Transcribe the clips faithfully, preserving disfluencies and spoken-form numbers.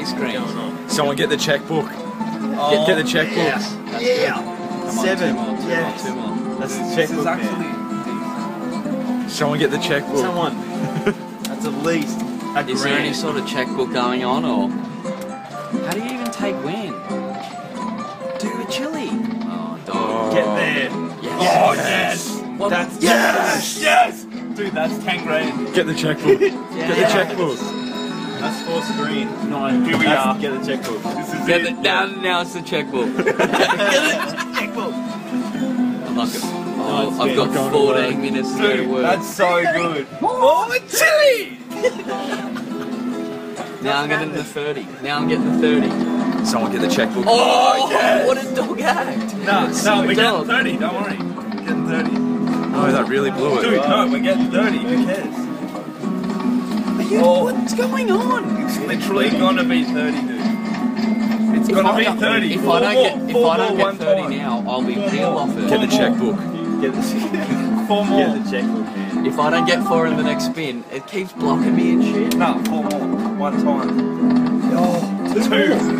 three screens. Someone get the checkbook. Oh, Get, get the checkbook. yes. That's Yeah. good. Come Seven. On, two more, two Yes. more, two more. That's the This checkbook. is actually man. Someone get the checkbook. Someone. That's at least a Is there any grand. sort of checkbook going on, or how do you even take win? Do a chili. Oh, dog. Get there. Yes. Oh yes. What? That's yes. Yes. Dude, that's ten grand. Get the checkbook. Get the Yeah. checkbook. That's four screen. Nine. Here we That's- are. Get the checkbook. This is Get it. the, now, now it's the checkbook. Get the checkbook. I'm not go- oh, Nice, I've man. got Going to fourteen work. minutes to go to Dude, work. that's so good. More chili. Now I'm getting the thirty. Now I'm getting the thirty. Someone get the checkbook. Oh, yes. what a dog act! no, So no. We're dog. getting thirty. Don't worry. We're getting thirty. Oh, that really blew it. Dude, no, we're getting thirty. Who cares? Are you, Oh. what's going on? It's literally gonna be thirty, dude. It's If gonna I be don't- thirty. If Four I don't more, get, if four I don't more get one thirty time. now, I'll be Four peel more. off Get it. the checkbook. Get the Four more. Get the checkbook, man. If I don't get four in the next spin, it keeps blocking me and shit. No, four more. One time. Oh, Two. Two.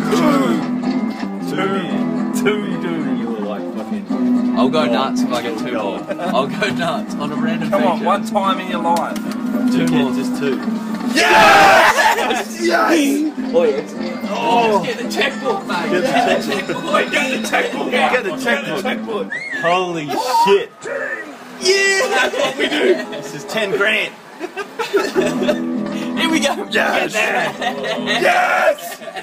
Two. Two, dude. You were like fucking. I'll go God. nuts if I get two more. God. I'll go nuts on a random Come on, feature. one time in your life. Two Get more. just two. Yes! Yes! Oh, yeah. Oh. Get the checkbook, mate. Get the checkbook. Wait, get the checkbook out. Get the checkbook. checkbook. Holy shit. Yeah, that's what we do. This is ten grand. Here we go. Yes! Get there. Yes!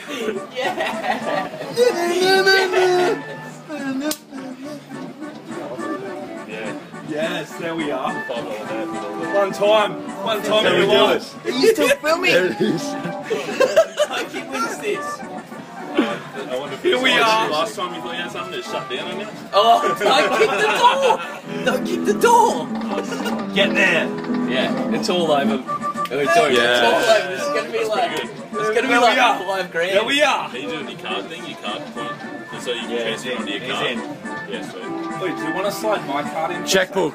Yes, there we are. One time. One time There in we your do life. it. Are you still filming? There it is. Pokie wins this. Here we are. Last time you thought you had something to shut down on you? Oh, don't kick the door. Don't kick the door. Get there. Yeah, it's all over. Oh, dude, it's all Yeah. over. This is gonna be like, pretty it's gonna be There we like are. five grand. There we are. Are you doing your card thing, your card point? And so you can Yeah, transfer he's it onto in. your He's card? in. Yeah, sweet. Wait, do you want to slide my card in? Checkbook.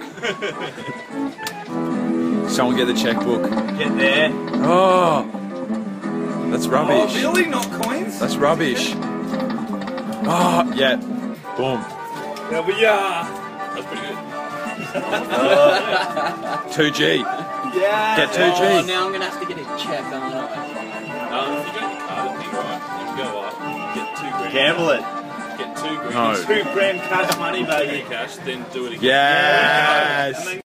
Someone get the checkbook. Get there. Oh, that's Oh, rubbish. really? Not coins? That's rubbish. Oh, yeah. Boom. There we are. That's pretty good. two G. Yeah. Get two Oh, G. now I'm gonna have to get a check, aren't I? Um, if you got your card, it'd be right. You can go up, get two grand. Gamble it. Get two grand. No. Two grand cash money, baby. Cash, then do it again. Yes. And then